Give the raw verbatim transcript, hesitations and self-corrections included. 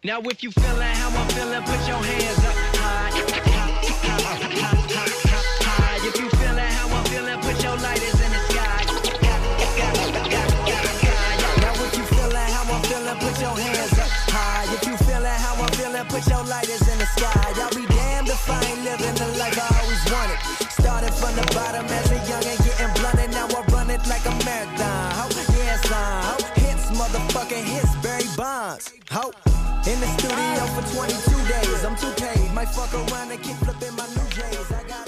Now if you feeling how I'm feeling, put your hands up high. High. If you feeling how I'm feeling, put your lighters in the sky. Now if you feeling how I'm feeling, put your hands up high. If you feeling how I'm feeling, put your lighters in the sky. Y'all be damned if I ain't living the life I always wanted. Started from the bottom as a young and getting blunted. Now I run it like a marathon. Ho, yes, I ho. Hits, motherfucking hits, Barry Bonds. Ho. In the studio for twenty-two days, I'm too paid. Might fuck around and keep flipping my new J's. I got